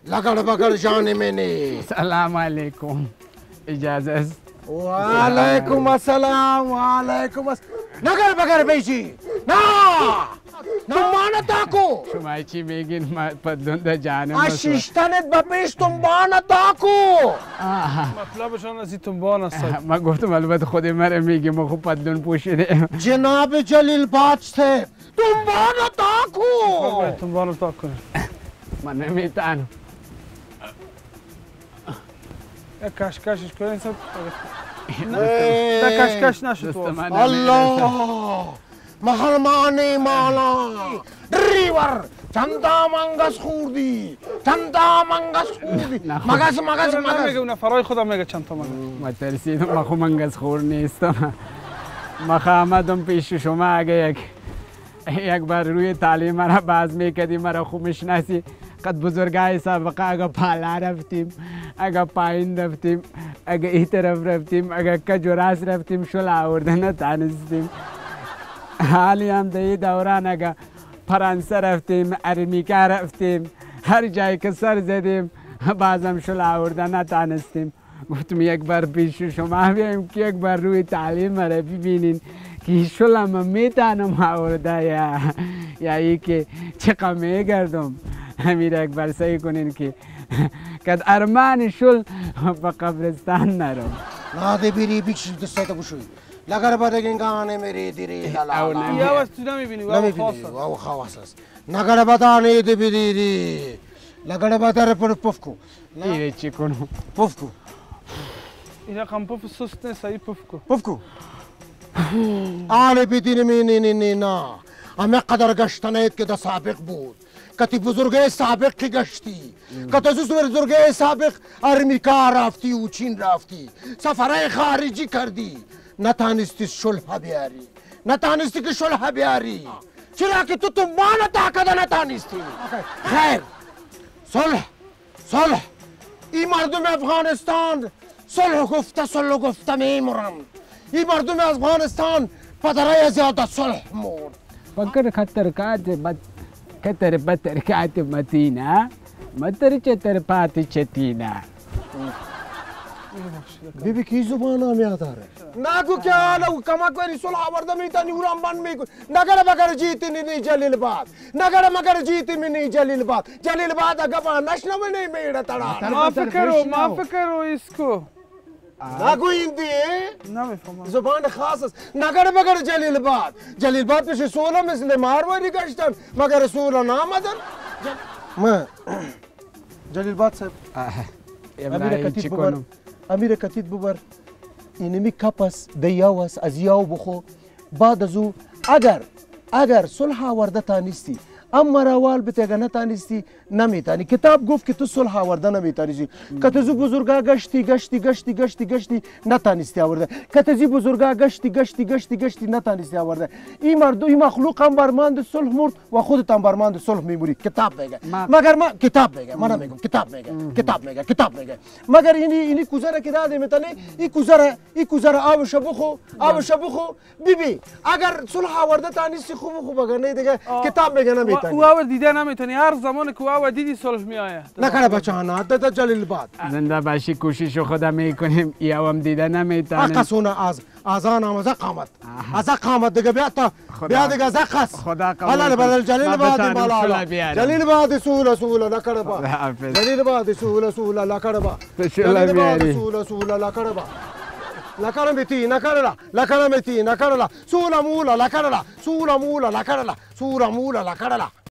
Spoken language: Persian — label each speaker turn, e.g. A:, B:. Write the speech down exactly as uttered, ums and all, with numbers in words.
A: लगड़ बगड़ जाने में नहीं।
B: सलाम अलैकुम, इजाजत।
A: वालेकुम अस्सलाम, वालेकुम अस्सलाम। नगर बगड़ बेची ना ना मानताको
B: شمایچی میگین ما پدلون جانم
A: آشیشتنت بپیش تنبان تاکو.
C: مطلبشان از این تنبان است.
B: ما گفتم البته خود من میگی ما خوب پدلون پوشیده.
A: جناب جلیل باج थे تنبان تاکو.
C: تنبان تاکو.
B: من نمیتونم.
C: یک کش کشش کنین سب. نه کش کش نشد.
A: الله محرمانی مالا ریور چندا منگس خوردی چندا منگس خوردی مگس مگس مگس
C: میگه اون فرای خودم میگه چند تا مگس.
B: ما ترسیدم ما خو منگس خور نیستم. ما آمدم پیش شما اگه یک یک بار روی تعلیم مرا باز میکردی مرا خوب میشناسی. قد بزرگای سابقه اگه پالا رفتیم اگه پایین رفتیم اگه این طرف رفتیم اگه کجوراس رفتیم شل آوردن نتانستیم. حالی هم در دوران اگه فرانسه رفتیم ارمیکا رفتیم هر جایی که سر زدیم بازم شل آوردن نتانستیم. گفتم یک بار پیش شما بیاییم که یک بار روی تعلیم مرا ببینین که شل هم میتانم آورده یا یا ای که چقدر میگردم. همین یک بار سعی کنین که کد ارمان شل به قبرستان نرم.
A: ناده بیری بیچی دسته بشوی لگر بدگین گانه میری دیری لالا.
C: یا واسه تو نمیبینی و
A: نمیبینی و خواص است. نگر بدانه دی بیری لگر بدار پر پفکو.
B: ایره چی کنم؟
A: پفکو.
C: این رقم پف سست نیست ای پفکو.
A: پفکو. آن بیدین مینی نی نی نه. اما قدر گشتنیت که دا سابق بود. کتی بزرگه سابق که گشتی. کتی بزرگه سابق ارمیکا رفتی و چین رفتی. سفرهای خارجی کردی. نتانستی صلح بیاری. نتانستی که صلح بیاری. چرا که تو تنبان تاکده نتانستی. خیر. صلح. صلح. این مردم افغانستان صلح گفته صلح گفته میمرن. این مردم افغانستان پدرای زیاده صلح مرد.
B: فکر خطر کات کتر بتر کات متینا متر چتر پات چتینا.
A: بیبی کی زبان هم یاد داره؟ نگو که حالا کمک وری صلح آورده میتونی اورم بند میکن. نگر بگر جیتی نی جلیل باد. نگر مگر جیتی می جلیل باد. جلیل باد اگه با نشنو نی میره ترا.
C: ما فکرو ما فکرو اسکو.
A: نگو این دیه؟
C: نمیفهمم.
A: زبان خاص است. نگر بگر جلیل باد. جلیل باد پیش سولا مثل مارواری گشتن مگر سولا نامدن. ما جلیل باد صاحب. امیر کتیب ببر. امیر کتیب ببر. اینمی کپس دیاوس از یاو بخو. بعد از او اگر اگر صلح آورده تانستی اما روال بتگه نتانستی نمیتانی. کتاب گفت که تو صلح آورده نمیتانی. کتزو بزرگا گشتی گشتی گشتی گشتی گشتی نتانستی آورده. کتزی بزرگا گشتی گشتی گشتی گشتی نتانستی آورده. این مرد این مخلوق هم برماند صلح مرد و خودت هم برماند صلح میموری. کتاب میگه. مگر ما کتاب میگه. من نمیگم کتاب میگه. کتاب میگه. کتاب میگه. مگر اینی اینی کوزره که داده میتونی این کوزره این کوزره آب شبخو آب شبخو بیبی اگر صلح آورده تانستی خوب خوب اگر نه دیگه کتاب میگه نمیتونی.
C: او آور دیده نمیتونی. هر زمان که او آور دیدی صلح میآید.
A: نکنه بچه‌ها دادا جلیل باد.
B: زنده باشی کوشش خدا میکنیم. یا هم دیده نمیتونیم.
A: اقصونه از آذان هم از قامت. از قامت دیگه بیا تا بیا دیگه از قص.
B: خدا قبول.
A: حالا بدل جلیل باد بالا. جلیل باد سولا سولا نکنه با. جلیل باد سولا سولا نکنه با. جلیل باد سولا سولا نکنه با. نکنه بیتی نکنه لا نکنه بیتی نکنه لا سولا مولا نکنه لا سولا مولا نکنه لا سولا مولا نکنه لا.